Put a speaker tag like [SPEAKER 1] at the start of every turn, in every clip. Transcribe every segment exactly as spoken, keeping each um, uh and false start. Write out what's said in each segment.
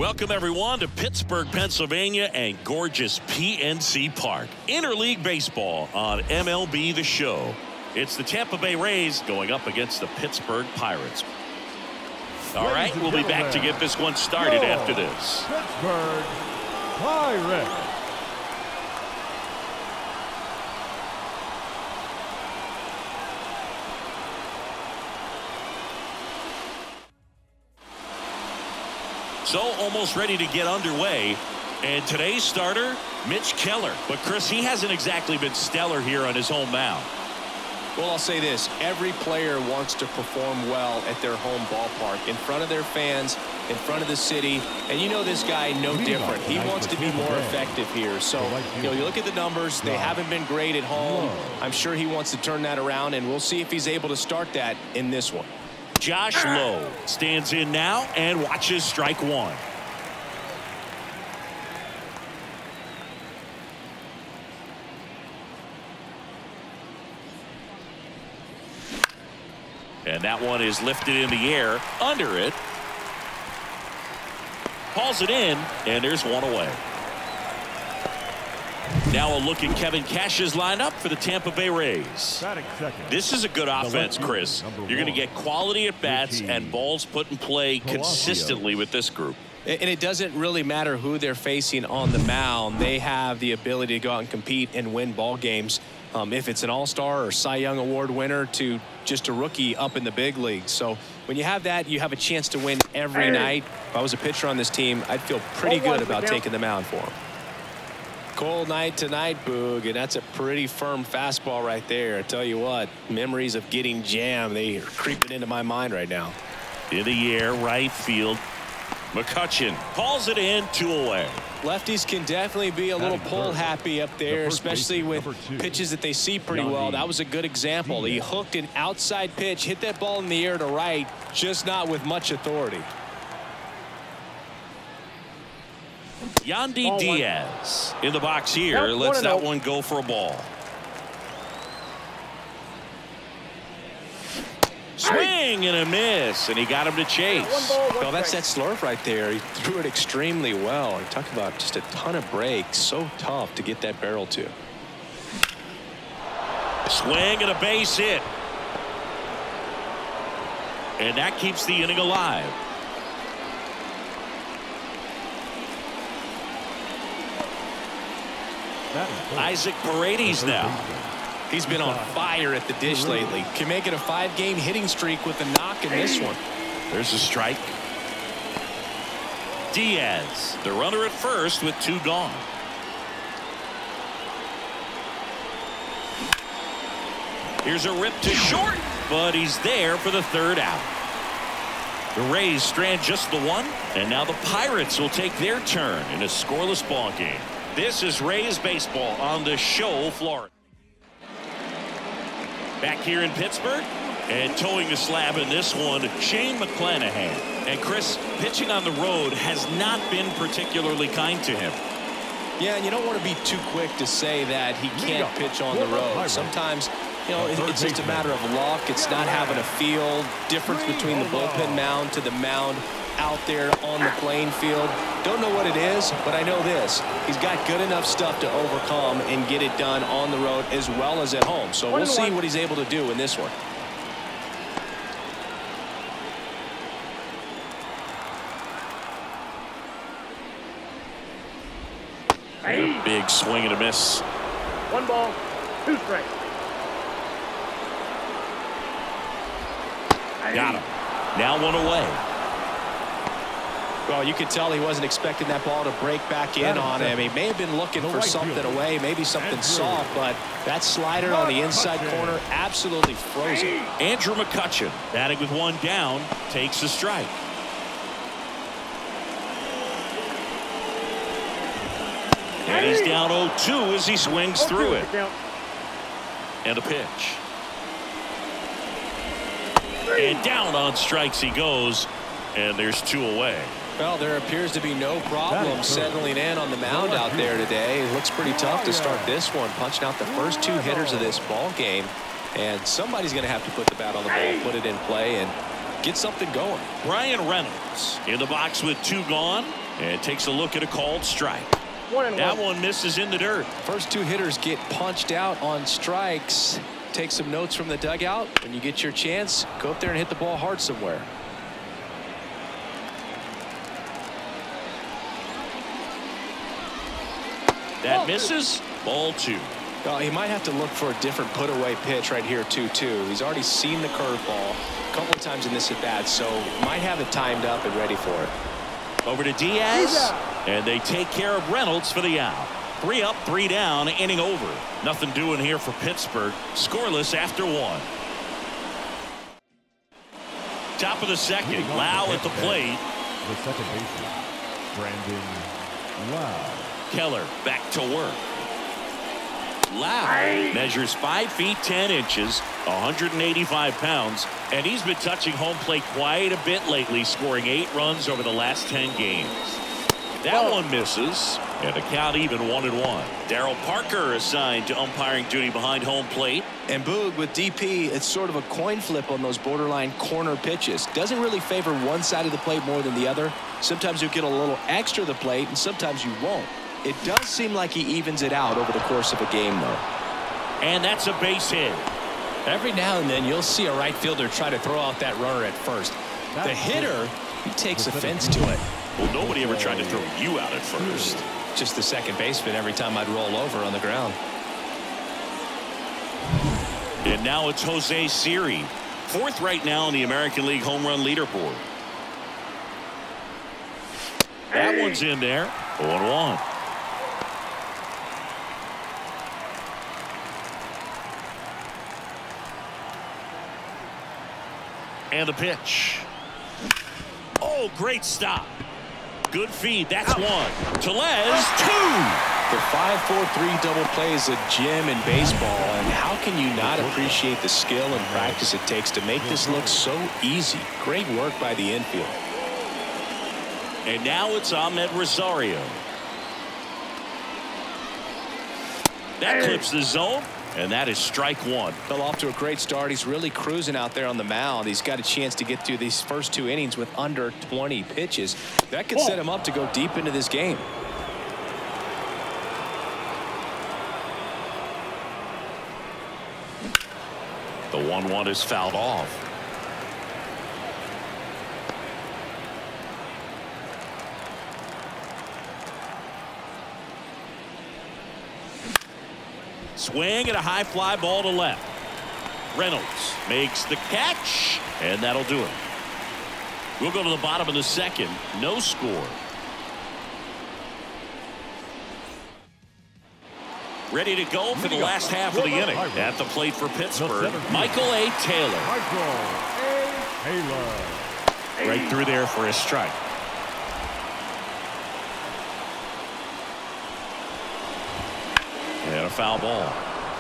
[SPEAKER 1] Welcome, everyone, to Pittsburgh, Pennsylvania and gorgeous P N C Park. Interleague Baseball on M L B The Show. It's the Tampa Bay Rays going up against the Pittsburgh Pirates. All right, we'll be back to get this one started after this.
[SPEAKER 2] Pittsburgh Pirates.
[SPEAKER 1] So almost ready to get underway. And today's starter, Mitch Keller. But Chris, he hasn't exactly been stellar here on his home mound.
[SPEAKER 3] Well, I'll say this. Every player wants to perform well at their home ballpark, in front of their fans, in front of the city. And you know this guy no different. He wants to be more effective here. So, you know, you look at the numbers. They haven't been great at home. I'm sure he wants to turn that around, and we'll see if he's able to start that in this one.
[SPEAKER 1] Josh Lowe stands in now and watches strike one. And that one is lifted in the air under it. Hauls it in, and there's one away. Now a look at Kevin Cash's lineup for the Tampa Bay Rays. This is a good offense, Chris. You're going to get quality at bats and balls put in play consistently with this group.
[SPEAKER 3] And it doesn't really matter who they're facing on the mound. They have the ability to go out and compete and win ball games. Um, if it's an all-star or Cy Young Award winner to just a rookie up in the big leagues. So when you have that, you have a chance to win every night. If I was a pitcher on this team, I'd feel pretty good about taking the mound for him. Cold night tonight, Boog, and that's a pretty firm fastball right there. I tell you what, memories of getting jammed, they are creeping into my mind right now.
[SPEAKER 1] In the air, right field. McCutchen calls it in, two away.
[SPEAKER 3] Lefties can definitely be a little pull happy up there, especially with pitches that they see pretty well. That was a good example. He hooked an outside pitch, hit that ball in the air to right, just not with much authority.
[SPEAKER 1] Yandy Diaz in the box here. Lets that one go for a ball. Swing and a miss, and he got him to chase.
[SPEAKER 3] Well, that's that slurve right there. He threw it extremely well. And talk about just a ton of breaks. So tough to get that barrel to.
[SPEAKER 1] Swing and a base hit. And that keeps the inning alive. Isaac Paredes now.
[SPEAKER 3] He's been on fire at the dish lately. Can make it a five-game hitting streak with a knock in this one.
[SPEAKER 1] There's a strike. Diaz, the runner at first with two gone. Here's a rip to short, but he's there for the third out. The Rays strand just the one, and now the Pirates will take their turn in a scoreless ball game. This is Rays baseball on The Show, Florida. Back here in Pittsburgh, and towing the slab in this one, Shane McClanahan. And Chris, pitching on the road has not been particularly kind to him.
[SPEAKER 3] Yeah, and you don't want to be too quick to say that he can't pitch on the road. Sometimes, you know, it's just a matter of luck. It's not having a feel. Difference between the bullpen mound to the mound out there on the playing field. Don't know what it is, but I know this. He's got good enough stuff to overcome and get it done on the road as well as at home. So we'll see what he's able to do in this one.
[SPEAKER 1] A big swing and a miss.
[SPEAKER 4] One ball, two strikes.
[SPEAKER 1] Got him. Now one away.
[SPEAKER 3] Well, you could tell he wasn't expecting that ball to break back in on him. He may have been looking for something away, maybe something soft, but that slider on the inside corner absolutely frozen.
[SPEAKER 1] Andrew McCutchen, batting with one down, takes a strike. And he's down oh two as he swings through it. And a pitch. And down on strikes he goes, and there's two away.
[SPEAKER 3] Well, there appears to be no problem settling in on the mound out there today. It looks pretty tough to start this one, punching out the first two hitters of this ball game. And somebody's going to have to put the bat on the ball, put it in play, and get something going.
[SPEAKER 1] Bryan Reynolds in the box with two gone. And takes a look at a called strike.
[SPEAKER 4] One and
[SPEAKER 1] That
[SPEAKER 4] one.
[SPEAKER 1] one misses in the dirt.
[SPEAKER 3] First two hitters get punched out on strikes. Take some notes from the dugout. When you get your chance, go up there and hit the ball hard somewhere.
[SPEAKER 1] That misses. Ball two.
[SPEAKER 3] Well, he might have to look for a different put-away pitch right here, two two. He's already seen the curveball a couple of times in this at-bat, so might have it timed up and ready for it.
[SPEAKER 1] Over to Diaz, and they take care of Reynolds for the out. Three up, three down, inning over. Nothing doing here for Pittsburgh. Scoreless after one. Top of the second, Lau at the plate.
[SPEAKER 2] The second baseman, Brandon Lau.
[SPEAKER 1] Keller back to work. Lau measures five feet ten inches, one hundred eighty-five pounds, and he's been touching home plate quite a bit lately, scoring eight runs over the last ten games. That one misses, and the count even one and one. Darryl Parker assigned to umpiring duty behind home plate.
[SPEAKER 3] And Boog, with D P, it's sort of a coin flip on those borderline corner pitches. Doesn't really favor one side of the plate more than the other. Sometimes you get a little extra the plate, and sometimes you won't. It does seem like he evens it out over the course of a game, though.
[SPEAKER 1] And that's a base hit.
[SPEAKER 5] Every now and then you'll see a right fielder try to throw out that runner at first. The hitter, he takes offense to it.
[SPEAKER 1] Well, nobody ever tried to throw you out at first.
[SPEAKER 5] Just the second baseman every time I'd roll over on the ground.
[SPEAKER 1] And now it's Jose Siri, fourth right now in the American League home run leaderboard. That one's in there. one one. And the pitch. Oh, great stop. Good feed. That's one. Tellez, two.
[SPEAKER 3] The five four three double play is a gem in baseball, and how can you not appreciate the skill and practice it takes to make this look so easy? Great work by the infield.
[SPEAKER 1] And now it's Ahmed Rosario. That clips the zone, and that is strike one.
[SPEAKER 3] Fell off to a great start. He's really cruising out there on the mound. He's got a chance to get through these first two innings with under twenty pitches. That could set him up to go deep into this game.
[SPEAKER 1] The one one is fouled off. Swing and a high fly ball to left. Reynolds makes the catch, and that'll do it. We'll go to the bottom of the second. No score. Ready to go for the last half of the inning. At the plate for Pittsburgh, Michael A. Taylor.
[SPEAKER 2] Michael A. Taylor.
[SPEAKER 1] Right through there for a strike. And a foul ball.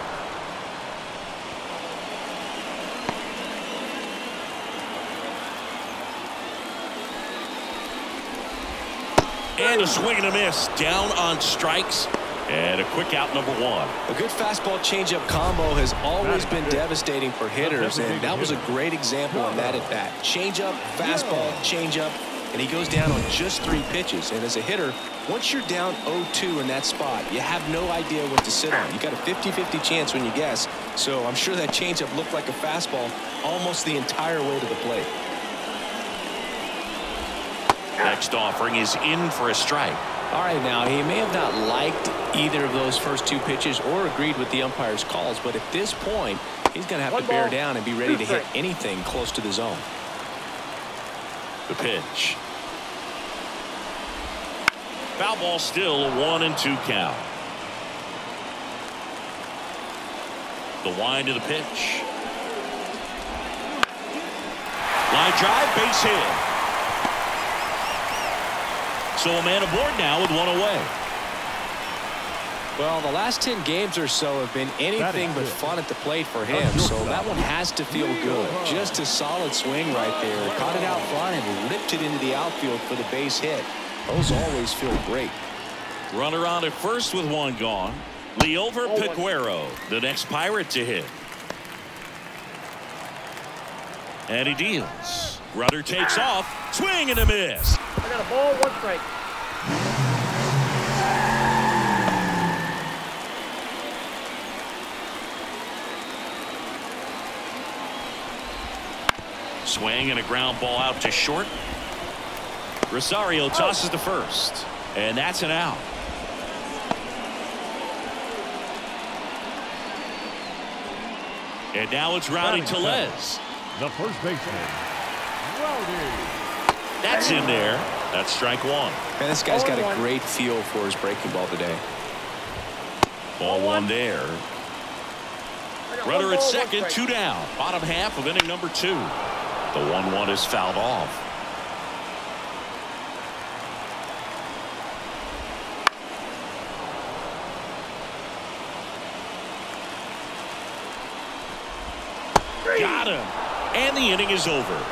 [SPEAKER 1] And a swing and a miss. Down on strikes. And a quick out, number one.
[SPEAKER 3] A good fastball changeup combo has always been devastating for hitters, and that was a great example on that at bat. Changeup, fastball, changeup, and he goes down on just three pitches. And as a hitter, once you're down oh two in that spot, you have no idea what to sit on. You got a fifty fifty chance when you guess. So I'm sure that changeup looked like a fastball almost the entire way to the plate.
[SPEAKER 1] Next offering is in for a strike.
[SPEAKER 3] All right, now he may have not liked either of those first two pitches or agreed with the umpire's calls, but at this point, he's going to have
[SPEAKER 4] One
[SPEAKER 3] to bear
[SPEAKER 4] ball,
[SPEAKER 3] down and be ready
[SPEAKER 4] two
[SPEAKER 3] to hit
[SPEAKER 4] strikes.
[SPEAKER 3] anything close to the zone.
[SPEAKER 1] The pitch. Foul ball, still a one and two count. The wind of the pitch. Line drive, base hit. So a man aboard now with one away.
[SPEAKER 3] Well, the last ten games or so have been anything but fun at the plate for him, so that one has to feel good. Just a solid swing right there. Caught it out front and ripped it into the outfield for the base hit. Those always feel great.
[SPEAKER 1] Runner on at first with one gone. Liover Peguero, the next Pirate to hit. And he deals. Runner takes off. Swing and a miss.
[SPEAKER 4] I got a ball, one strike.
[SPEAKER 1] Swing and a ground ball out to short. Rosario tosses to first, and that's an out. And now it's Rowdy Tellez.
[SPEAKER 2] The first baseman, Rowdy.
[SPEAKER 1] That's in there. That's strike one.
[SPEAKER 3] Man, this guy's got a great feel for his breaking ball today.
[SPEAKER 1] Ball one there. Runner at second, two down. Bottom half of inning number two. The one one is fouled off. Got him. And the inning is over.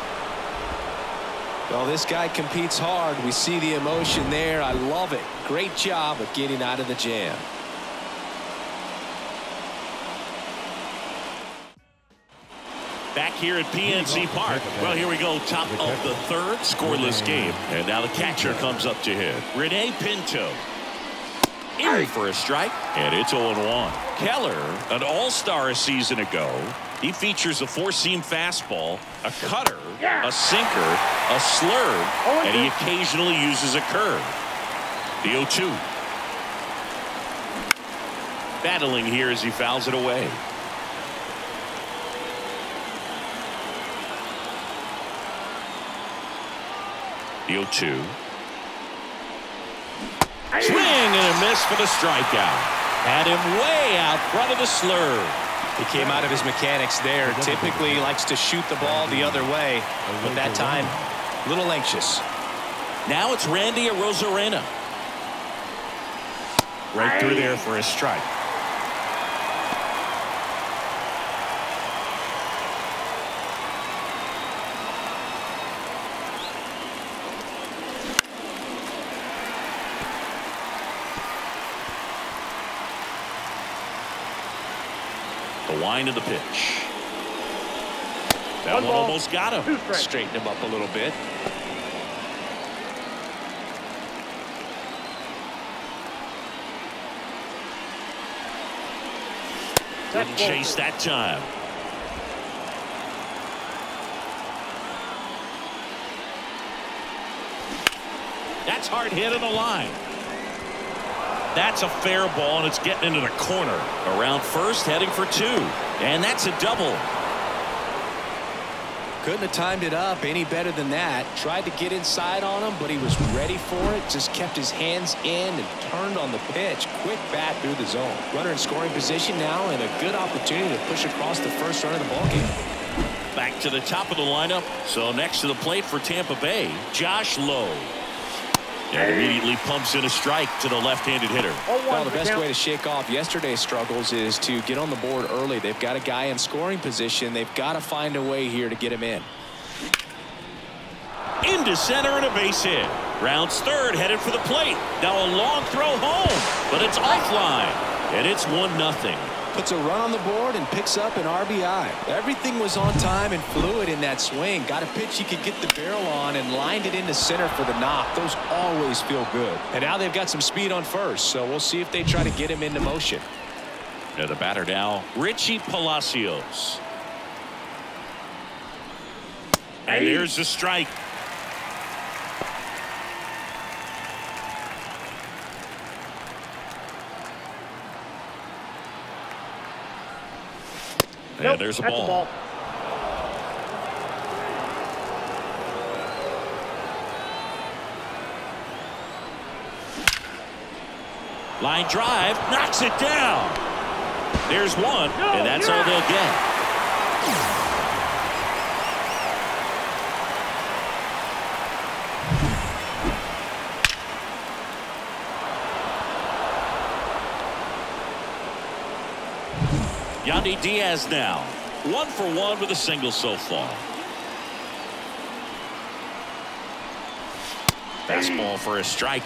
[SPEAKER 3] Well, this guy competes hard. We see the emotion there. I love it. Great job of getting out of the jam.
[SPEAKER 1] Back here at P N C Park. Well, here we go. Top of the third, scoreless game. And now the catcher comes up to hit. Rene Pinto. In for a strike. And it's oh one. Keller, an all-star a season ago. He features a four-seam fastball, a cutter, a sinker, a slurve, and he occasionally uses a curve. The oh two. Battling here as he fouls it away. The oh two. Swing and a miss for the strikeout. Had him way out front of the slurve.
[SPEAKER 3] He came out of his mechanics there. Typically likes to shoot the ball the other way, but that time a little anxious.
[SPEAKER 1] Now it's Randy Arozarena. Right through there for a strike. The wind of the pitch. That one, one almost got him.
[SPEAKER 3] Straighten him up a little bit.
[SPEAKER 1] Didn't chase that time. That's hard hit on the line. That's a fair ball, and it's getting into the corner. Around first, heading for two. And that's a double.
[SPEAKER 3] Couldn't have timed it up any better than that. Tried to get inside on him, but he was ready for it. Just kept his hands in and turned on the pitch. Quick bat through the zone. Runner in scoring position now, and a good opportunity to push across the first run of the ballgame.
[SPEAKER 1] Back to the top of the lineup. So next to the plate for Tampa Bay, Josh Lowe. And immediately pumps in a strike to the left-handed hitter.
[SPEAKER 3] Well, the best way to shake off yesterday's struggles is to get on the board early. They've got a guy in scoring position. They've got to find a way here to get him in.
[SPEAKER 1] Into center and a base hit. Rounds third, headed for the plate. Now a long throw home, but it's offline, and it's one nothing.
[SPEAKER 3] Puts a run on the board and picks up an R B I. Everything was on time and fluid in that swing. Got a pitch he could get the barrel on and lined it into center for the knock. Those always feel good. And now they've got some speed on first, so we'll see if they try to get him into motion.
[SPEAKER 1] And the batter now, Richie Palacios. And there's the strike. And
[SPEAKER 4] nope,
[SPEAKER 1] there's a
[SPEAKER 4] that's
[SPEAKER 1] ball.
[SPEAKER 4] a ball.
[SPEAKER 1] Line drive, knocks it down. There's one,
[SPEAKER 4] no,
[SPEAKER 1] and that's
[SPEAKER 4] yeah.
[SPEAKER 1] all they'll get. Yandy Diaz now, one for one with a single so far. Fastball for a strike.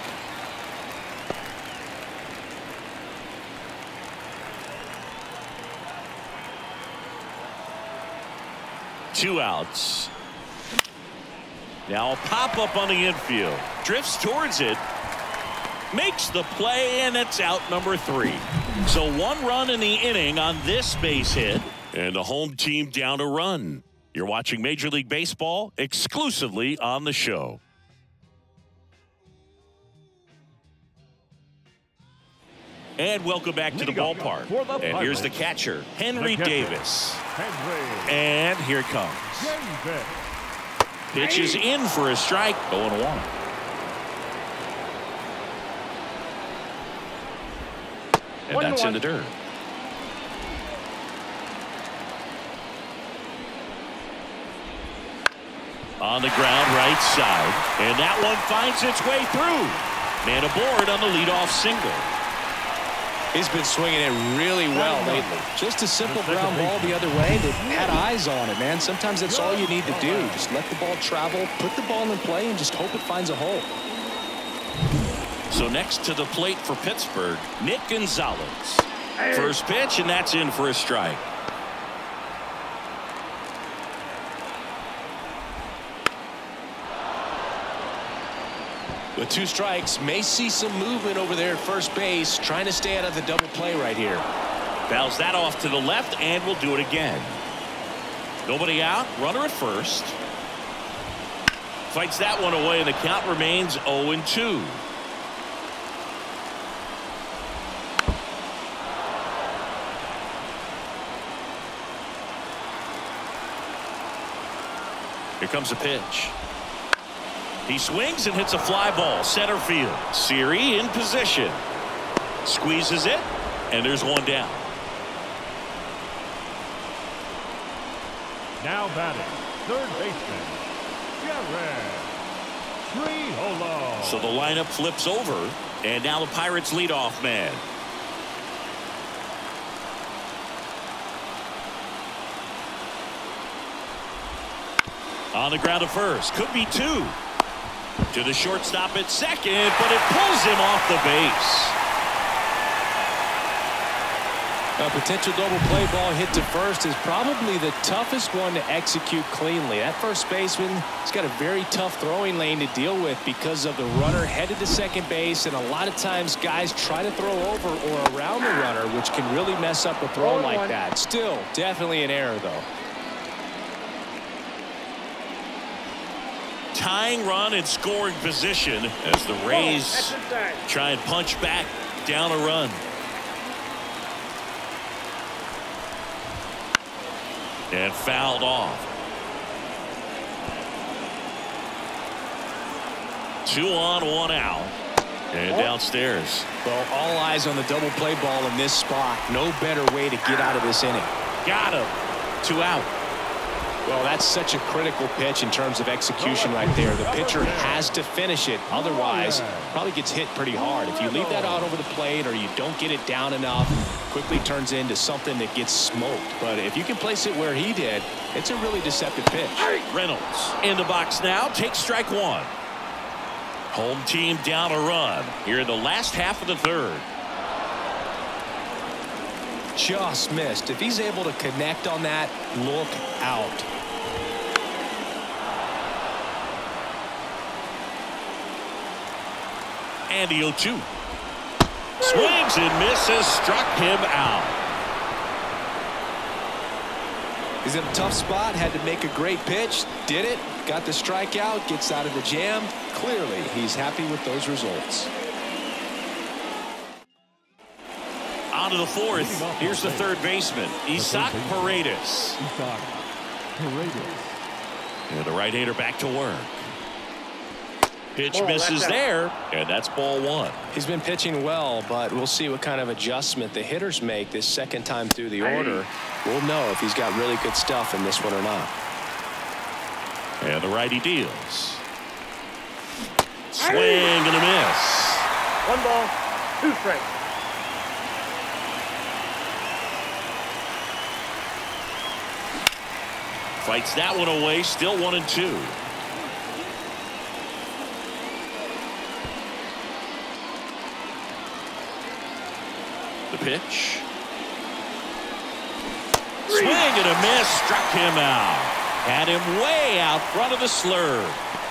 [SPEAKER 1] Two outs. Now a pop up on the infield. Drifts towards it. Makes the play, and it's out number three. So one run in the inning on this base hit, and the home team down a run. You're watching Major League Baseball exclusively on the show. And welcome back to the ballpark. The and here's the catcher, Henry the catcher. Davis.
[SPEAKER 2] Henry.
[SPEAKER 1] And here it comes.
[SPEAKER 2] Davis.
[SPEAKER 1] Pitch is in for a strike. oh and one. And
[SPEAKER 4] One
[SPEAKER 1] that's
[SPEAKER 4] one.
[SPEAKER 1] in the dirt. On the ground, right side. And that one finds its way through. Man aboard on the leadoff single.
[SPEAKER 3] He's been swinging it really well lately. Just a simple ground ball the other way that had eyes on it, man. Sometimes that's all you need to do. Just let the ball travel, put the ball in play, and just hope it finds a hole.
[SPEAKER 1] So next to the plate for Pittsburgh, Nick Gonzalez. First pitch, and that's in for a strike.
[SPEAKER 3] With two strikes, may see some movement over there at first base, trying to stay out of the double play right here.
[SPEAKER 1] Fouls that off to the left, and we'll do it again. Nobody out, runner at first. Fights that one away, and the count remains oh and two. Here comes a pitch. He swings and hits a fly ball center field. Siri in position. Squeezes it, and there's one down.
[SPEAKER 2] Now batting, third baseman, Jared Triolo.
[SPEAKER 1] So the lineup flips over, and now the Pirates leadoff man. On the ground to first, could be two. To the shortstop at second, but it pulls him off the base.
[SPEAKER 3] A potential double play ball hit to first is probably the toughest one to execute cleanly. That first baseman has got a very tough throwing lane to deal with because of the runner headed to second base, and a lot of times guys try to throw over or around the runner, which can really mess up a throw like that. Still, definitely an error, though.
[SPEAKER 1] Tying run in scoring position as the Rays try and punch back down a run. And fouled off. Two on, one out. And downstairs.
[SPEAKER 3] Well, all eyes on the double play ball in this spot. No better way to get out of this inning.
[SPEAKER 1] Got him. Two out.
[SPEAKER 3] Well, that's such a critical pitch in terms of execution right there. The pitcher has to finish it. Otherwise, probably gets hit pretty hard. If you leave that out over the plate or you don't get it down enough, quickly turns into something that gets smoked. But if you can place it where he did, it's a really deceptive pitch.
[SPEAKER 1] Reynolds in the box now, takes strike one. Home team down a run here in the last half of the third.
[SPEAKER 3] Just missed. If he's able to connect on that, look out.
[SPEAKER 1] And the oh two. Swings and misses, struck him out.
[SPEAKER 3] He's in a tough spot, had to make a great pitch, did it, got the strikeout, gets out of the jam. Clearly, he's happy with those results.
[SPEAKER 1] On to the fourth. Here's the third baseman, Isaac Paredes.
[SPEAKER 2] Isaac Paredes.
[SPEAKER 1] And the right-hander back to work. Pitch
[SPEAKER 4] Oh,
[SPEAKER 1] misses
[SPEAKER 4] that's
[SPEAKER 1] there, and that's ball one.
[SPEAKER 3] He's been pitching well, but we'll see what kind of adjustment the hitters make this second time through the order. We'll know if he's got really good stuff in this one or not.
[SPEAKER 1] And the righty deals. Swing and a miss.
[SPEAKER 4] One ball, two strikes.
[SPEAKER 1] Fights that one away, still one and two. The pitch. Swing and a miss, struck him out. Had him way out front of the slurve.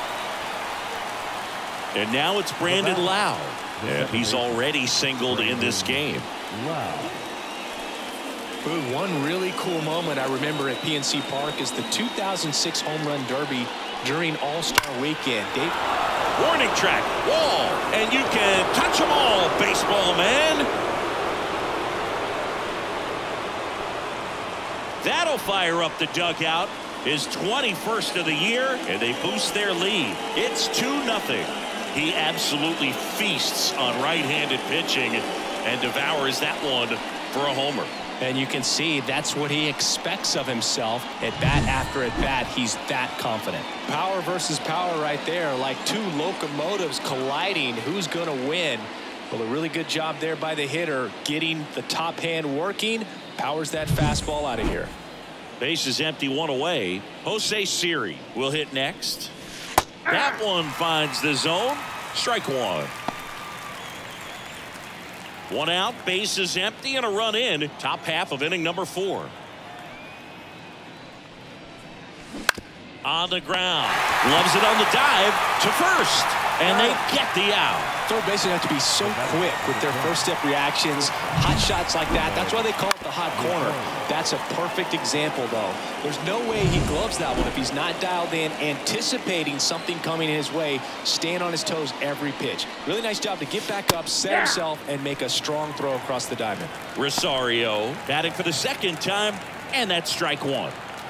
[SPEAKER 1] And now it's Brandon Lowe. And he's already singled in this game.
[SPEAKER 2] Wow.
[SPEAKER 3] Boone, one really cool moment I remember at P N C Park is the two thousand six Home Run Derby during All-Star Weekend. Dave?
[SPEAKER 1] Warning track, wall, and you can touch them all, baseball man. That'll fire up the dugout. His twenty-first of the year, and they boost their lead. It's two nothing. He absolutely feasts on right-handed pitching and devours that one for a homer.
[SPEAKER 3] And you can see that's what he expects of himself at bat after at bat. He's that confident. Power versus power right there, like two locomotives colliding. Who's going to win? Well, a really good job there by the hitter, getting the top hand working. Powers that fastball out of here.
[SPEAKER 1] Base is empty, one away. Jose Siri will hit next. That one finds the zone. Strike one. One out, base is empty, and a run in. Top half of inning number four. On the ground. Loves it on the dive to first. And they get the out.
[SPEAKER 3] Third basemen have to be so quick with their first step reactions. Hot shots like that. That's why they call it the hot corner. That's a perfect example, though. There's no way he gloves that one if he's not dialed in, anticipating something coming his way, staying on his toes every pitch. Really nice job to get back up, set himself, and make a strong throw across the diamond.
[SPEAKER 1] Rosario batting for the second time, and that's strike one.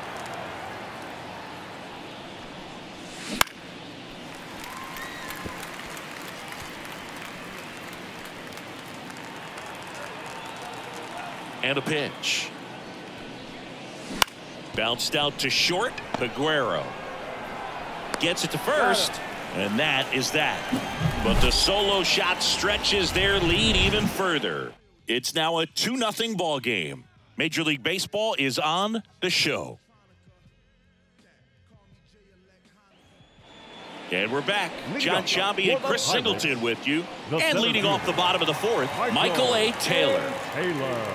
[SPEAKER 1] And a pitch. Bounced out to short. Peguero gets it to first, and that is that. But the solo shot stretches their lead even further. It's now a two nothing ball game. Major League Baseball is on the show. And we're back. John Sciambi and Chris Singleton with you. And leading off the bottom of the fourth, Michael A. Taylor.
[SPEAKER 2] Taylor.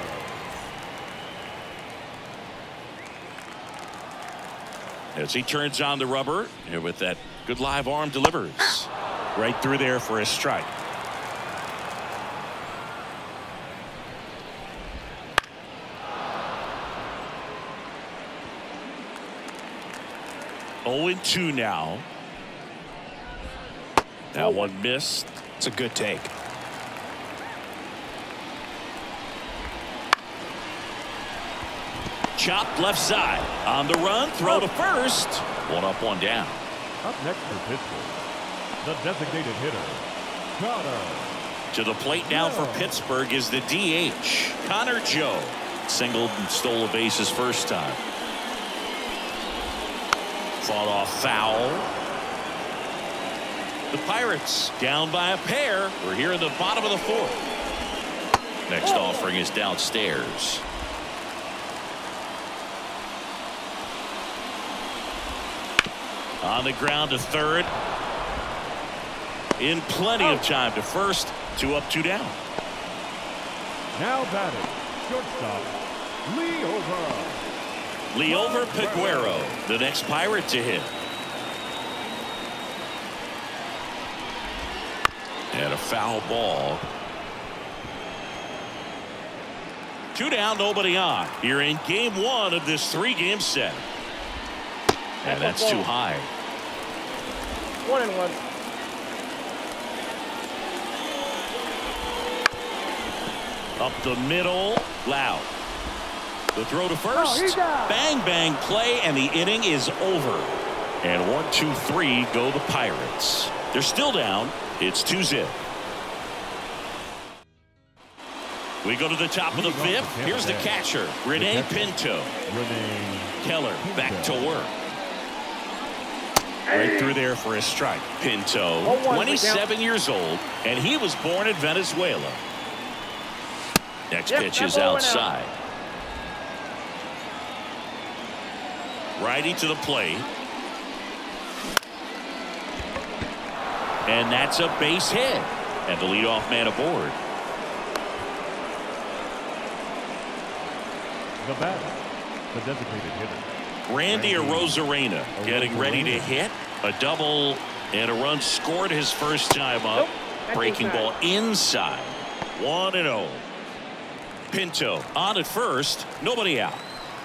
[SPEAKER 1] As he turns on the rubber, and with that good live arm, delivers right through there for a strike. oh and two now. That one missed.
[SPEAKER 3] It's a good take.
[SPEAKER 1] Chopped left side. On the run, throw to first. One up, one down.
[SPEAKER 2] Up next for Pittsburgh, the designated hitter, Connor.
[SPEAKER 1] To the plate now for Pittsburgh is the D H, Connor Joe. Singled and stole a base his first time. Fought off foul. The Pirates down by a pair. We're here in the bottom of the fourth. Next offering is downstairs. On the ground to third. In plenty of time to first. Two up, two down.
[SPEAKER 2] Now batting, shortstop, Lee Over.
[SPEAKER 1] Liover Peguero, the next Pirate to hit. And a foul ball. Two down, nobody on. Here in game one of this three-game set. And that's too high.
[SPEAKER 4] One and one.
[SPEAKER 1] Up the middle, Loud. The throw to first.
[SPEAKER 4] Oh,
[SPEAKER 1] bang, bang play, and the inning is over. And one, two, three go the Pirates. They're still down. It's two zip. We go to the top of the fifth. Here's the catcher, Rene Pinto.
[SPEAKER 2] Renee
[SPEAKER 1] Keller back to work. Right through there for a strike. Pinto, twenty-seven years old, and he was born in Venezuela. Next
[SPEAKER 4] Yep,
[SPEAKER 1] pitch is
[SPEAKER 4] that ball went
[SPEAKER 1] outside. Righty to the plate. And that's a base hit. And the leadoff man aboard.
[SPEAKER 2] the batter, the designated hitter.
[SPEAKER 1] Randy Arozarena getting ready to hit. A double and a run scored his first time up.
[SPEAKER 4] Nope.
[SPEAKER 1] Breaking ball inside. one and oh. Pinto on at first, nobody out.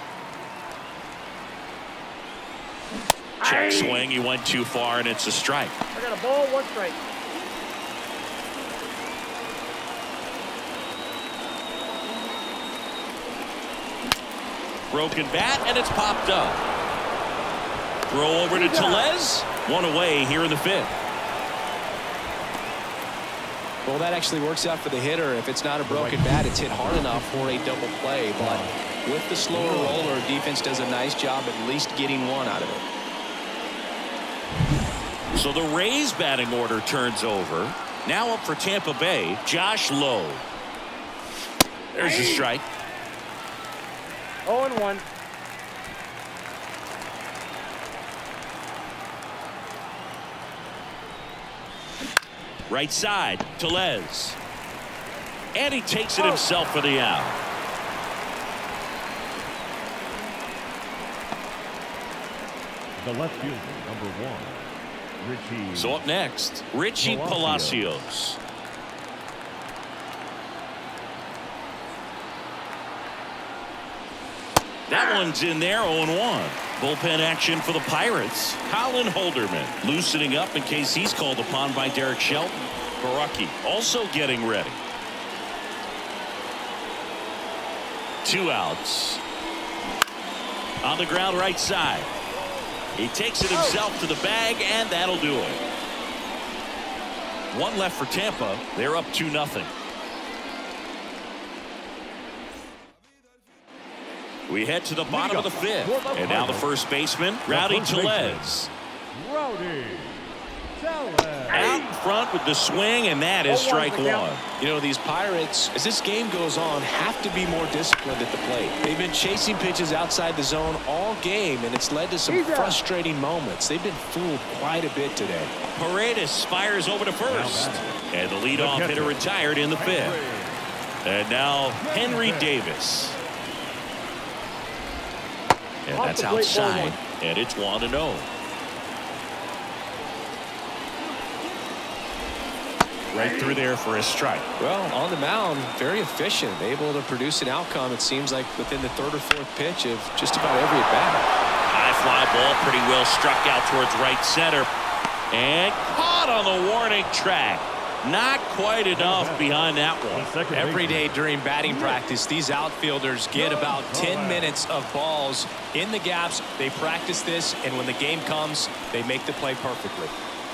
[SPEAKER 1] Check swing, he went too far, and it's a strike.
[SPEAKER 4] I got a ball, one strike.
[SPEAKER 1] Broken bat, and it's popped up. Throw over to Tellez. One away here in the fifth.
[SPEAKER 3] Well, that actually works out for the hitter. If it's not a broken bat, it's hit hard enough for a double play. But with the slower roller, defense does a nice job at least getting one out of it.
[SPEAKER 1] So the Rays batting order turns over. Now up for Tampa Bay, Josh Lowe. There's a strike.
[SPEAKER 4] oh and one.
[SPEAKER 1] Right side, Tellez. And he takes it himself for the out.
[SPEAKER 2] The left fielder, number one, Richie.
[SPEAKER 1] So up next, Richie Palacios.
[SPEAKER 2] Palacios.
[SPEAKER 1] That one's in there, oh and one. Bullpen action for the Pirates. Colin Holderman loosening up in case he's called upon by Derek Shelton. Baraki also getting ready. Two outs. On the ground right side. He takes it himself to the bag, and that'll do it. One left for Tampa. They're up two nothing. We head to the bottom of the fifth. And now the first baseman, Rowdy Tellez.
[SPEAKER 2] Rowdy Tellez.
[SPEAKER 1] Out in front with the swing, and that is strike one.
[SPEAKER 3] You know, these Pirates, as this game goes on, have to be more disciplined at the plate. They've been chasing pitches outside the zone all game, and it's led to some frustrating moments. They've been fooled quite a bit today.
[SPEAKER 1] Paredes fires over to first. And the leadoff hitter retired in the fifth. And now Henry Davis. And that's outside, and it's one to oh. Right through there for a strike.
[SPEAKER 3] Well, on the mound, very efficient, able to produce an outcome, it seems like, within the third or fourth pitch of just about every at bat.
[SPEAKER 1] High fly ball, pretty well struck out towards right center. And caught on the warning track. Not quite enough behind that one.
[SPEAKER 3] Every day during batting practice, these outfielders get about ten minutes of balls in the gaps. They practice this, and when the game comes, they make the play perfectly.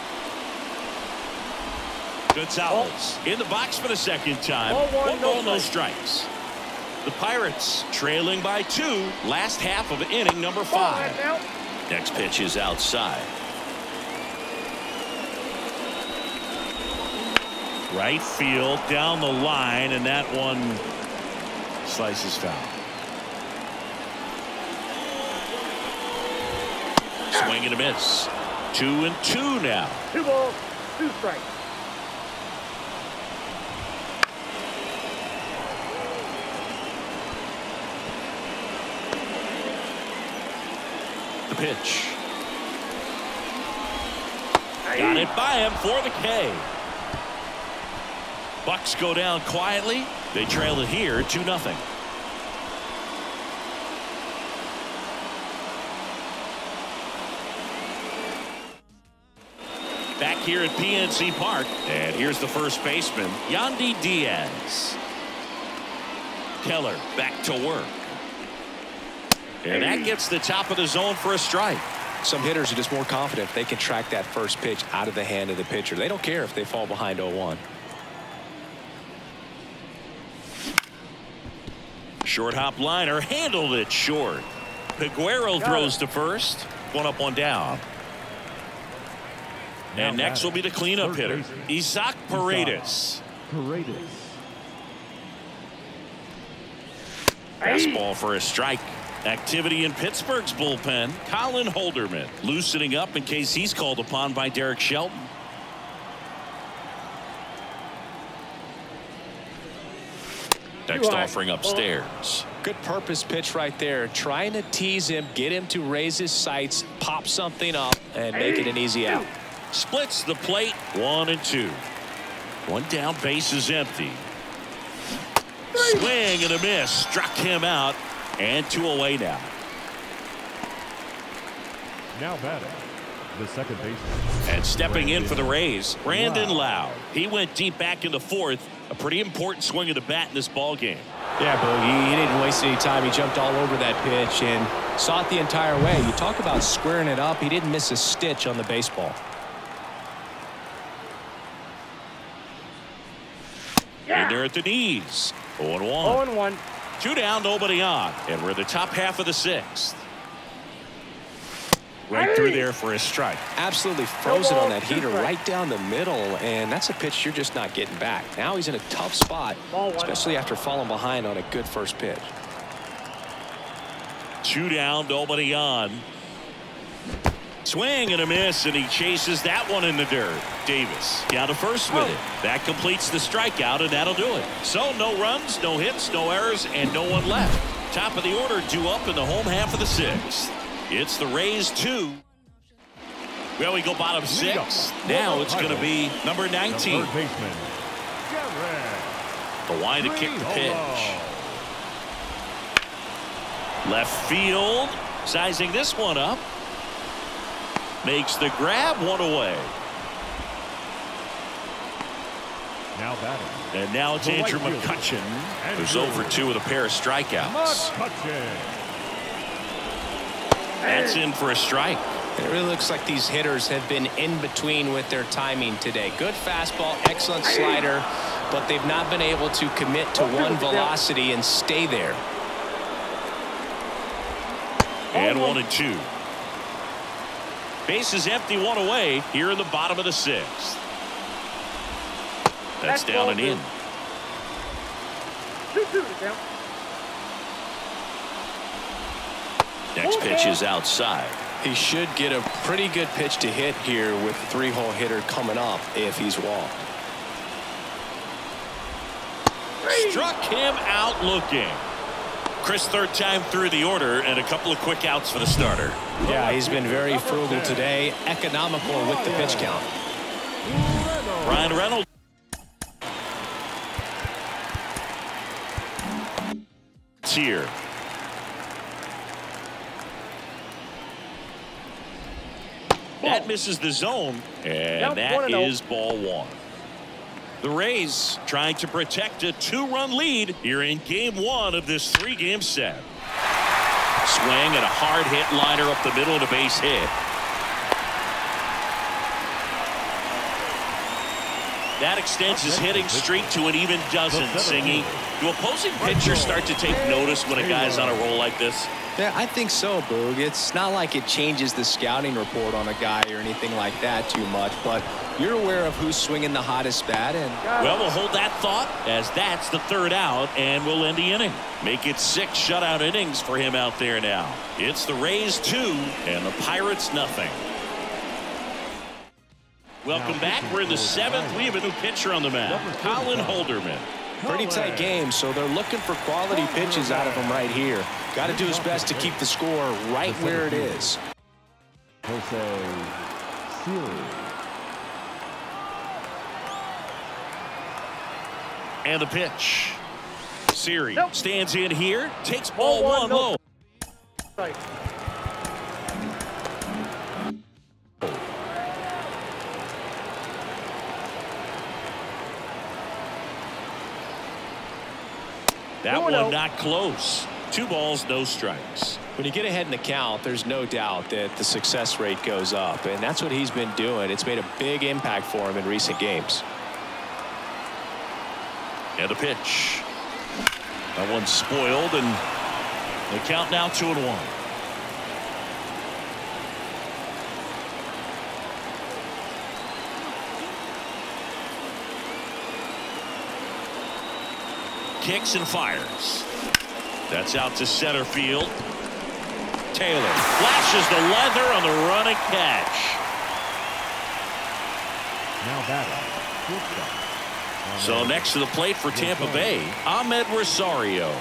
[SPEAKER 1] Gonzalez in the box for the second time. One ball, no strikes. The Pirates trailing by two. Last half of inning number five. Next pitch is outside. Right field down the line, and that one slices foul. Swing and a miss. Two and two now.
[SPEAKER 4] Two balls, two strikes.
[SPEAKER 1] The pitch. Got it by him for the K. Bucks go down quietly. They trail it here two nothing. Back here at P N C Park, and here's the first baseman, Yandy Diaz. Keller back to work. And that gets the top of the zone for a strike.
[SPEAKER 3] Some hitters are just more confident if they can track that first pitch out of the hand of the pitcher. They don't care if they fall behind oh one.
[SPEAKER 1] Short hop liner, handled it short. Peguero throws to first. One up, one down. And next will be the cleanup hitter, Isaac Paredes.
[SPEAKER 2] Paredes.
[SPEAKER 1] Fastball for a strike. Activity in Pittsburgh's bullpen. Colin Holderman loosening up in case he's called upon by Derek Shelton. Next offering upstairs.
[SPEAKER 3] Good purpose pitch right there. Trying to tease him, get him to raise his sights, pop something up, and make it an easy out.
[SPEAKER 1] Splits the plate, one and two. One down, base is empty. Swing and a miss. Struck him out. And two away now.
[SPEAKER 2] Now batting, the second baseman.
[SPEAKER 1] And stepping
[SPEAKER 2] Brandon
[SPEAKER 1] in for the Rays, Brandon
[SPEAKER 2] Lowe.
[SPEAKER 1] Lowe. He went deep back in the fourth. A pretty important swing of the bat in this ball game.
[SPEAKER 3] Yeah, Boogie, he didn't waste any time. He jumped all over that pitch and saw it the entire way. You talk about squaring it up. He didn't miss a stitch on the baseball.
[SPEAKER 1] In there at the knees. oh and one.
[SPEAKER 4] oh and one.
[SPEAKER 1] Two down, nobody on. And we're in the top half of the sixth. Right through there for a strike.
[SPEAKER 3] Absolutely frozen on that heater right down the middle, and that's a pitch you're just not getting back. Now he's in a tough spot, especially after falling behind on a good first pitch.
[SPEAKER 1] Two down, nobody on. Swing and a miss, and he chases that one in the dirt. Davis down to first with it. That completes the strikeout, and that'll do it. So no runs, no hits, no errors, and no one left. Top of the order, due up in the home half of the sixth. It's the Rays two. Well, we go bottom six. Now it's going to be number nineteen.
[SPEAKER 2] Third baseman, Garrett.
[SPEAKER 1] The line to kick the pitch.
[SPEAKER 2] Greenhollow.
[SPEAKER 1] Left field, sizing this one up. Makes the grab, one away.
[SPEAKER 2] Now batting.
[SPEAKER 1] And now it's
[SPEAKER 2] The
[SPEAKER 1] Andrew
[SPEAKER 2] right fielder,
[SPEAKER 1] McCutchen, who's
[SPEAKER 2] Andrew
[SPEAKER 1] over two with a pair of strikeouts.
[SPEAKER 2] McCutchen.
[SPEAKER 1] That's in for a strike.
[SPEAKER 3] It really looks like these hitters have been in between with their timing today. Good fastball, excellent slider, but they've not been able to commit to one velocity and stay there.
[SPEAKER 1] And one and two. Base is empty, one away here in the bottom of the sixth. That's down and in.
[SPEAKER 4] two two to count.
[SPEAKER 1] Next pitch is outside.
[SPEAKER 3] He should get a pretty good pitch to hit here with the three-hole hitter coming up if he's walked.
[SPEAKER 1] Struck him out looking. Chris, third time through the order, and a couple of quick outs for the starter.
[SPEAKER 3] Yeah, he's been very frugal today, economical with the pitch count.
[SPEAKER 1] Ryan Reynolds. It's here. That misses the zone, and that is ball one. The Rays trying to protect a two-run lead here in game one of this three-game set. Swing and a hard hit liner up the middle of the base hit. That extends his hitting streak to an even dozen, Singy. Do opposing pitchers start to take notice when a guy's on a roll like this?
[SPEAKER 3] Yeah, I think so, Boog. It's not like it changes the scouting report on a guy or anything like that too much, but you're aware of who's swinging the hottest bat. And
[SPEAKER 1] well, we'll hold that thought as that's the third out, and we'll end the inning. Make it six shutout innings for him out there now. It's the Rays two and the Pirates nothing. Welcome back. We're in the seventh. We have a new pitcher on the mound, Colin Holderman.
[SPEAKER 3] Pretty tight game, so they're looking for quality pitches out of him right here. Got to do his best to keep the score right where it is.
[SPEAKER 2] Jose Siri.
[SPEAKER 1] And the pitch. Siri
[SPEAKER 4] Nope.
[SPEAKER 1] stands in here, takes ball
[SPEAKER 4] Ball
[SPEAKER 1] one,
[SPEAKER 4] one,
[SPEAKER 1] low.
[SPEAKER 4] nope. Right.
[SPEAKER 1] That
[SPEAKER 4] Oh,
[SPEAKER 1] one
[SPEAKER 4] no.
[SPEAKER 1] not close. Two balls, no strikes.
[SPEAKER 3] When you get ahead in the count, there's no doubt that the success rate goes up, and that's what he's been doing. It's made a big impact for him in recent games.
[SPEAKER 1] And the pitch. That one's spoiled, and the count now two and one. Kicks and fires. That's out to center field. Taylor flashes the leather on the running catch.
[SPEAKER 2] Now batting. Shortstop.
[SPEAKER 1] So next to the plate for Tampa Bay, Ahmed Rosario.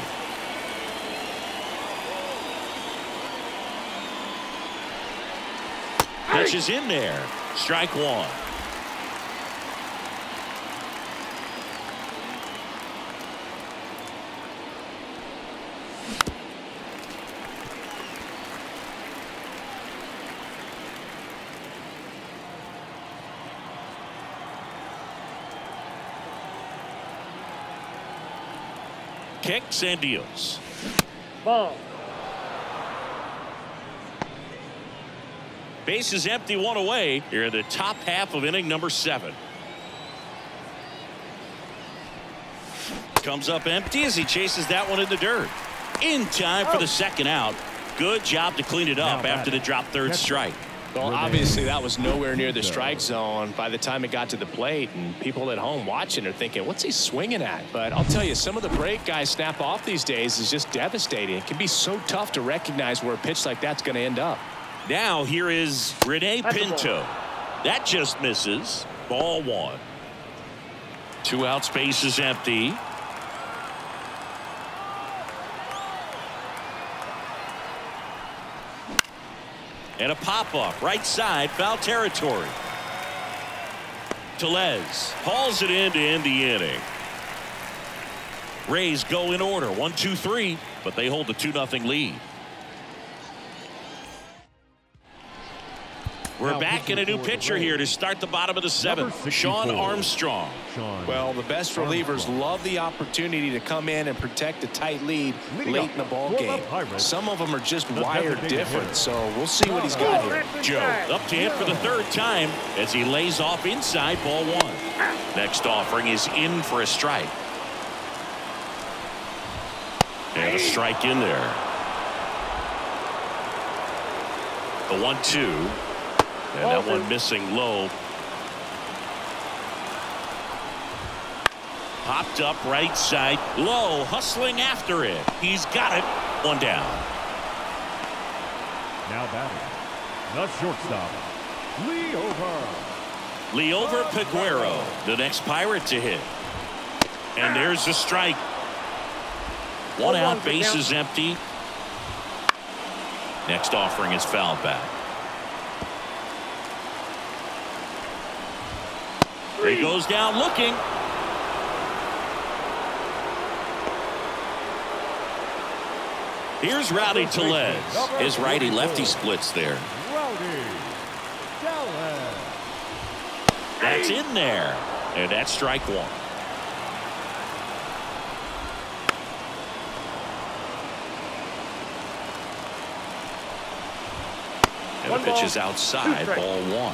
[SPEAKER 1] Pitch is in there. Strike one. kicks and deals.
[SPEAKER 4] Ball.
[SPEAKER 1] Base is empty, one away here in the top half of inning number seven. Comes up empty as he chases that one in the dirt. In time for the second out. Good job to clean it up after the drop third strike.
[SPEAKER 3] Well, obviously that was nowhere near the strike zone by the time it got to the plate, and people at home watching are thinking, what's he swinging at? But I'll tell you, some of the break guys snap off these days is just devastating. It can be so tough to recognize where a pitch like that's going to end up.
[SPEAKER 1] Now here is Rene Pinto. That just misses. Ball one. Two outs, base is empty. And a pop-up right side, foul territory. Tellez hauls it in to end the inning. Rays go in order, one, two, three, but they hold the two nothing lead. We're
[SPEAKER 2] Now
[SPEAKER 1] back in a new pitcher here to start the bottom of the seventh. Sean Armstrong.
[SPEAKER 2] Sean
[SPEAKER 3] Well, the best relievers
[SPEAKER 2] Armstrong.
[SPEAKER 3] love the opportunity to come in and protect a tight lead
[SPEAKER 2] Leading
[SPEAKER 3] late
[SPEAKER 2] up
[SPEAKER 3] in the ball
[SPEAKER 2] for the
[SPEAKER 3] game.
[SPEAKER 2] Pirates,
[SPEAKER 3] Some of them are just
[SPEAKER 2] the
[SPEAKER 3] wired
[SPEAKER 2] designated
[SPEAKER 3] different,
[SPEAKER 2] hitter.
[SPEAKER 3] so we'll see what he's got here.
[SPEAKER 1] Joe up to hit for the third time as he lays off inside, ball one. Next offering is in for a strike. And a strike in there. The one two. And that one missing low. Popped up right side. Low hustling after it. He's got it. One down.
[SPEAKER 2] Now batting, the shortstop, Lee Over.
[SPEAKER 1] Leover Peguero, the next Pirate to hit. And there's the strike. One out, base is empty. Next offering is fouled back. He goes down looking. Here's Rowdy Tellez. His righty-lefty splits there.
[SPEAKER 2] Rowdy Tellez.
[SPEAKER 1] That's in there. And that's strike one. And the pitch is outside, ball one.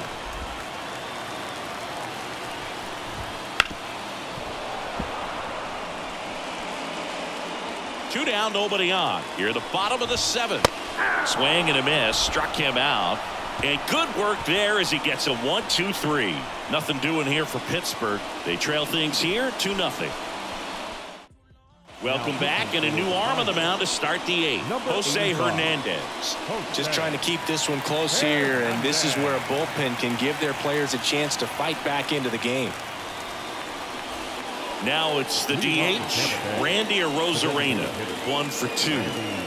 [SPEAKER 1] Two down, nobody on. Here at the bottom of the seventh. Swing and a miss. Struck him out. And good work there as he gets a one two three. Nothing doing here for Pittsburgh. They trail things here two nothing. Welcome back, and a new arm on the mound to start the eighth. Jose Hernandez.
[SPEAKER 3] Just trying to keep this one close here, and this is where a bullpen can give their players a chance to fight back into the game.
[SPEAKER 1] Now it's the D H, Randy Arozarena, one for two.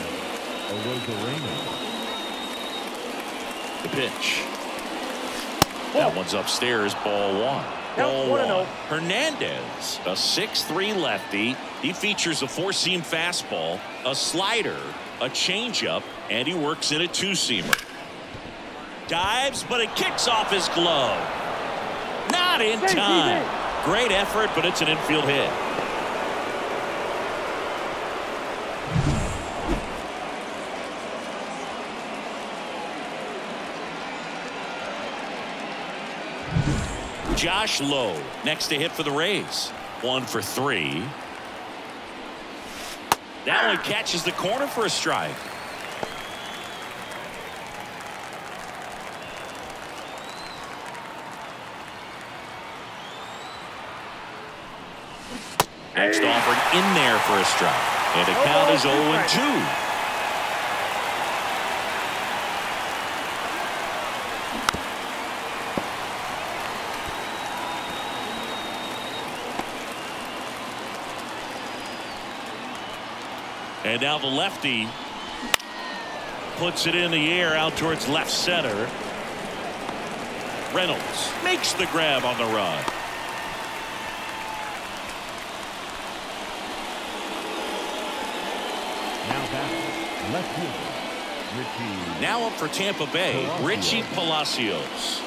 [SPEAKER 1] The pitch. That one's upstairs, ball one. Ball one. Hernandez, a six three lefty. He features a four-seam fastball, a slider, a changeup, and he works in a two-seamer. Dives, but it kicks off his glove. Not in time. Great effort, but it's an infield hit. Josh Lowe next to hit for the Rays. One for three. That one catches the corner for a strike. Next offering in there for a strike. And the count is oh and two. And now the lefty puts it in the air out towards left center. Reynolds makes the grab on the run.
[SPEAKER 2] Left fielder, Richie.
[SPEAKER 1] Now up for Tampa Bay,
[SPEAKER 2] Palacios.
[SPEAKER 1] Richie Palacios.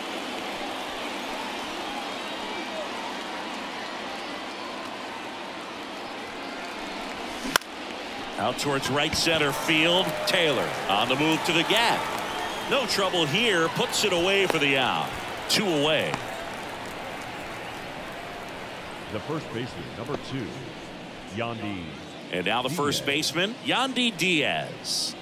[SPEAKER 1] Out towards right center field. Taylor on the move to the gap. No trouble here. Puts it away for the out. Two away.
[SPEAKER 2] The first baseman, number two, Yandy.
[SPEAKER 1] And now the
[SPEAKER 2] Diaz.
[SPEAKER 1] first baseman, Yandy Diaz.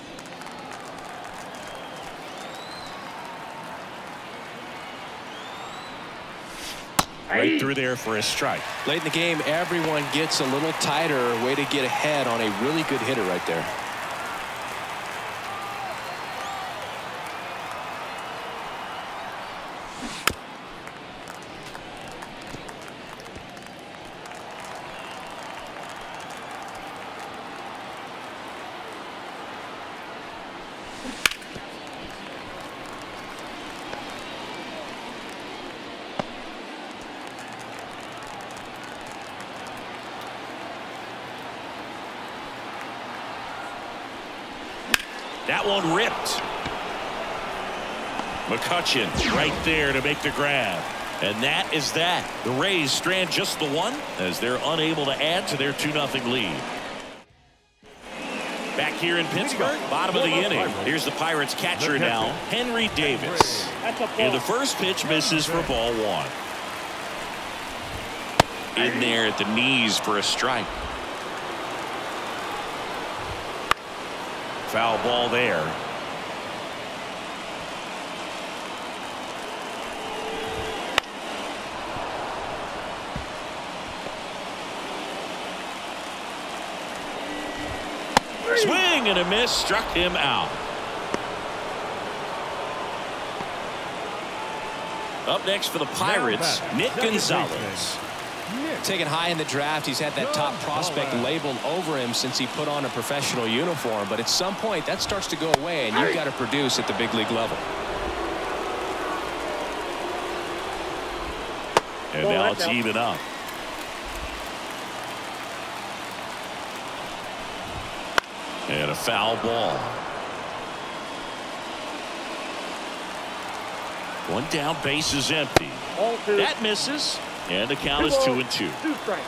[SPEAKER 1] Right through there for a strike.
[SPEAKER 3] Late in the game, everyone gets a little tighter. Way to get ahead on a really good hitter right there.
[SPEAKER 1] That one ripped. McCutchen right there to make the grab. And that is that. The Rays strand just the one as they're unable to add to their two nothing lead. Back here in Pittsburgh, bottom of the inning. Here's the Pirates catcher now, Henry Davis. And the first pitch misses for ball one. In there at the knees for a strike. Foul ball there. Swing and a miss, struck him out. Up next for the Pirates, Nick Gonzalez.
[SPEAKER 3] Taken high in the draft, he's had that top prospect labeled over him since he put on a professional uniform. But at some point, that starts to go away, and you've got to produce at the big league level.
[SPEAKER 1] And now it's even up. And a foul ball. One down, base is empty. That misses. And the count is two and two.
[SPEAKER 4] Two strikes.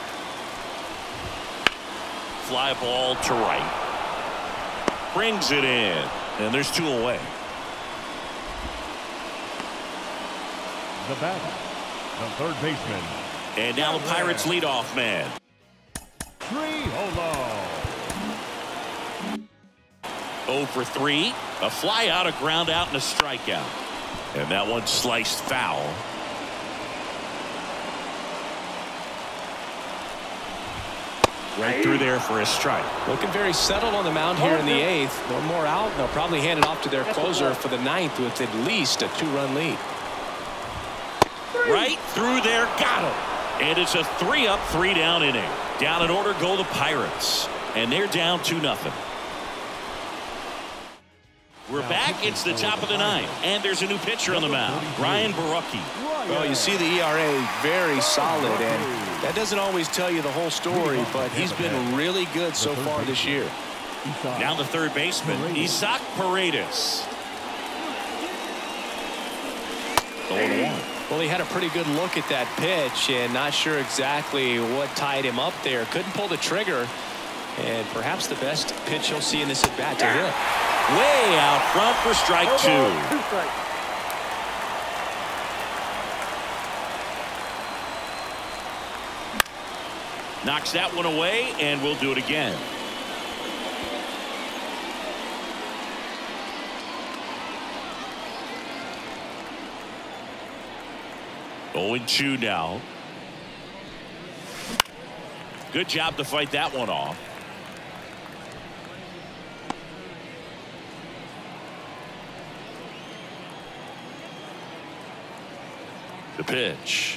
[SPEAKER 1] Fly ball to right. Brings it in. And there's two away.
[SPEAKER 2] The batter, the third baseman.
[SPEAKER 1] And now the Pirates leadoff man.
[SPEAKER 2] Triolo.
[SPEAKER 1] oh for three. A fly out, a ground out, and a strikeout. And that one sliced foul. Right through there for a strike.
[SPEAKER 3] Looking very settled on the mound here in the eighth. One more out, and they'll probably hand it off to their closer for the ninth with at least a two-run lead.
[SPEAKER 1] Right through there, got him. And it's a three up, three down inning. Down in order go the Pirates. And they're down two nothing. We're back. It's the top of the ninth. And there's a new pitcher on the mound, Ryan Borucki.
[SPEAKER 3] Well, you see the E R A very solid, and that doesn't always tell you the whole story, but he's been really good so far this year.
[SPEAKER 1] Now the third baseman, Isaac Paredes.
[SPEAKER 3] Well, he had a pretty good look at that pitch and not sure exactly what tied him up there. Couldn't pull the trigger, and perhaps the best pitch you'll see in this at bat to hit.
[SPEAKER 1] Way out front for strike two.
[SPEAKER 4] Two strikes.
[SPEAKER 1] Knocks that one away, and we'll do it again. oh and two now. Good job to fight that one off. The pitch.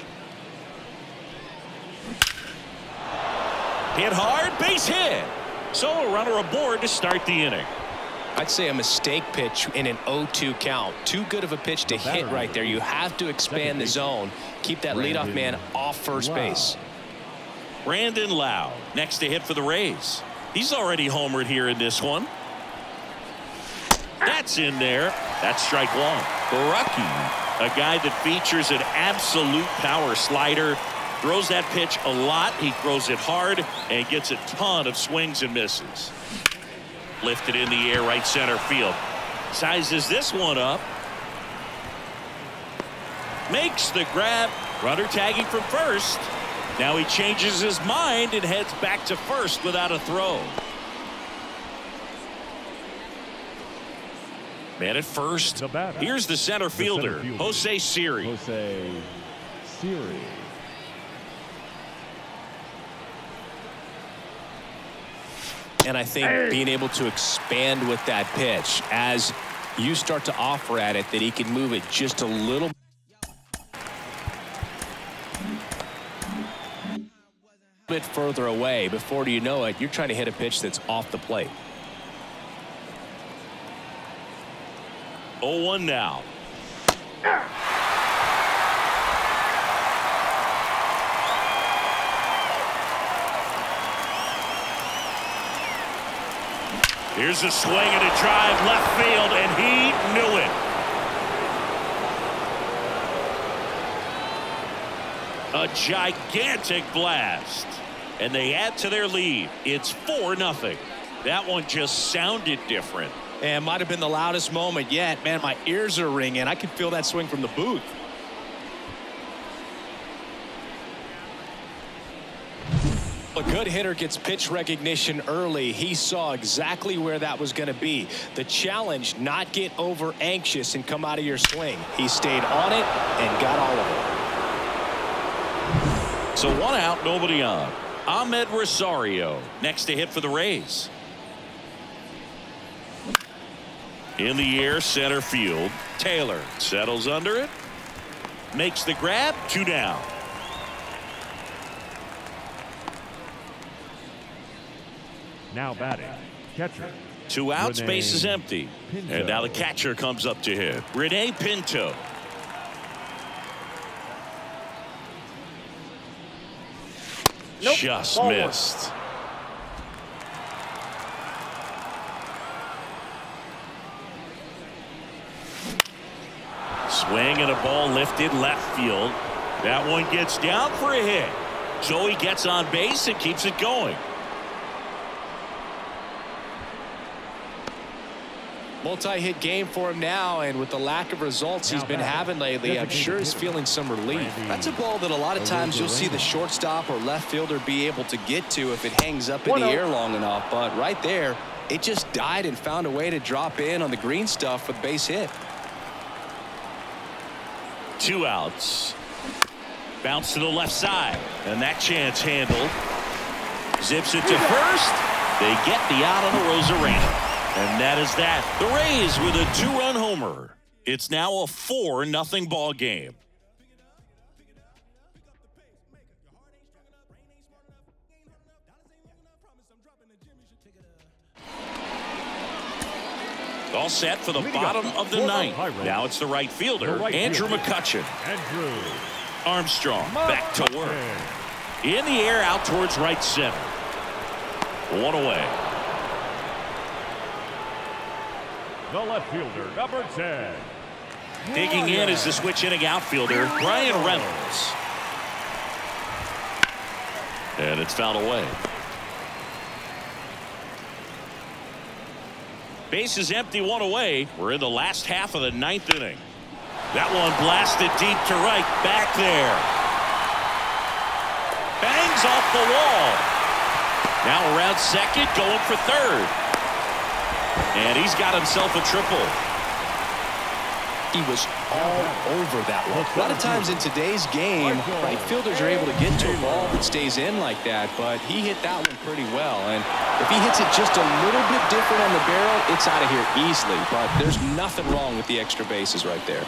[SPEAKER 1] Hit hard, base hit. So a runner aboard to start the inning.
[SPEAKER 3] I'd say a mistake pitch in an oh two count. Too good of a pitch to hit right there. You have to expand the zone. Keep that leadoff man off first base.
[SPEAKER 1] Brandon Lowe next to hit for the Rays. He's already homered here in this one. That's in there. That's strike one. Borucki, a guy that features an absolute power slider, Throws that pitch a lot. He throws it hard and gets a ton of swings and misses. Lifted in the air, right center field. Sizes this one up. Makes the grab. Runner tagging from first. Now he changes his mind and heads back to first without a throw. Man at first.
[SPEAKER 2] The batter.
[SPEAKER 1] Here's the center fielder,
[SPEAKER 2] the center fielder.
[SPEAKER 1] Jose Siri.
[SPEAKER 2] Jose Siri.
[SPEAKER 3] And I think being able to expand with that pitch as you start to offer at it that he can move it just a little bit further away. Before you know it, you're trying to hit a pitch that's off the plate.
[SPEAKER 1] oh one now. Here's a swing and a drive left field, and he knew it. A gigantic blast, and they add to their lead. It's four nothing. That one just sounded different.
[SPEAKER 3] And might have been the loudest moment yet. Man, my ears are ringing. I can feel that swing from the booth. A good hitter gets pitch recognition early. He saw exactly where that was going to be. The challenge, not get over anxious and come out of your swing. He stayed on it and got all of it.
[SPEAKER 1] So one out, nobody on. Ahmed Rosario next to hit for the Rays. In the air, center field. Taylor settles under it. Makes the grab. Two down.
[SPEAKER 2] Now batting, catcher.
[SPEAKER 1] Two outs,
[SPEAKER 2] Rene
[SPEAKER 1] base is empty.
[SPEAKER 2] Pinto.
[SPEAKER 1] And now the catcher comes up to hit. Rene Pinto.
[SPEAKER 4] Nope.
[SPEAKER 1] Just
[SPEAKER 4] Ball
[SPEAKER 1] missed. Swing and a ball lifted left field. That one gets down for a hit. So he gets on base and keeps it going.
[SPEAKER 3] Multi-hit game for him now, and with the lack of results he's been having lately, I'm sure he's feeling some relief.
[SPEAKER 6] That's a ball that a lot of times you'll see the shortstop or left fielder be able to get to if it hangs up in the air long enough. But right there, it just died and found a way to drop in on the green stuff with base hit.
[SPEAKER 1] Two outs. Bounce to the left side, and that chance handled. Zips it to first. They get the out on the Rosarena. And that is that. The Rays with a two-run homer. It's now a four nothing ball game. All set for the bottom of the ninth. Now it's the right fielder, Andrew McCutchen.
[SPEAKER 2] Andrew
[SPEAKER 1] Armstrong back to work. In the air, out towards right center. One away.
[SPEAKER 2] The left fielder, number ten.
[SPEAKER 1] Digging in is the switch hitting outfielder, Brian Reynolds. And it's fouled away. Base is empty, one away. We're in the last half of the ninth inning. That one blasted deep to right, back there. Bangs off the wall. Now around second, going for third. And he's got himself a triple.
[SPEAKER 3] He was all over that one.
[SPEAKER 6] A lot of times in today's game, right fielders are able to get to a ball that stays in like that, but he hit that one pretty well. And if he hits it just a little bit different on the barrel, it's out of here easily. But there's nothing wrong with the extra bases right there.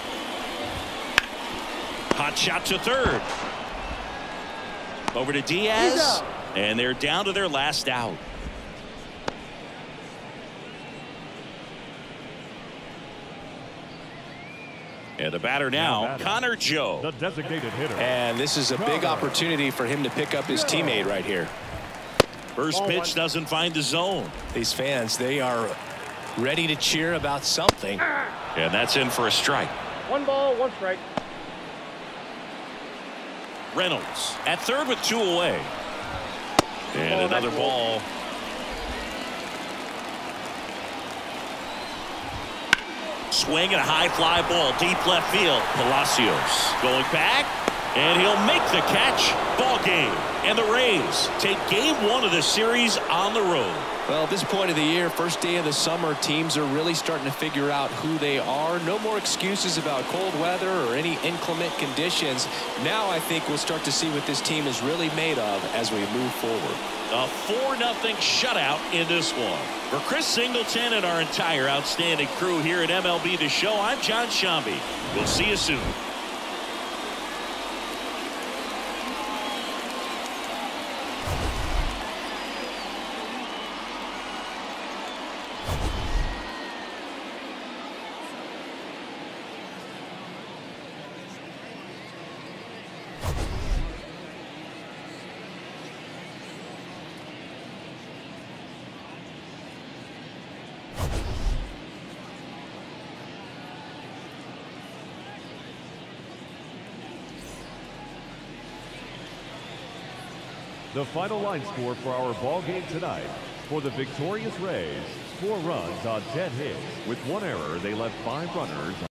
[SPEAKER 1] Hot shot to third. Over to Diaz. And they're down to their last out. And the batter now, now Connor Joe.
[SPEAKER 2] The designated hitter.
[SPEAKER 3] And this is a big opportunity for him to pick up his teammate right here.
[SPEAKER 1] First pitch doesn't find the zone.
[SPEAKER 3] These fans, they are ready to cheer about something.
[SPEAKER 1] And that's in for a strike.
[SPEAKER 4] One ball, one strike.
[SPEAKER 1] Reynolds at third with two away. And another ball. Swing and a high fly ball deep left field. Palacios going back, and he'll make the catch. Ball game. And the Rays take game one of the series on the road.
[SPEAKER 3] Well, at this point of the year, first day of the summer, teams are really starting to figure out who they are. No more excuses about cold weather or any inclement conditions. Now I think we'll start to see what this team is really made of as we move forward.
[SPEAKER 1] A four nothing shutout in this one. For Chris Singleton and our entire outstanding crew here at M L B The Show, I'm John Shambi. We'll see you soon.
[SPEAKER 2] The final line score for our ball game tonight. For the victorious Rays, four runs on ten hits. With one error, they left five runners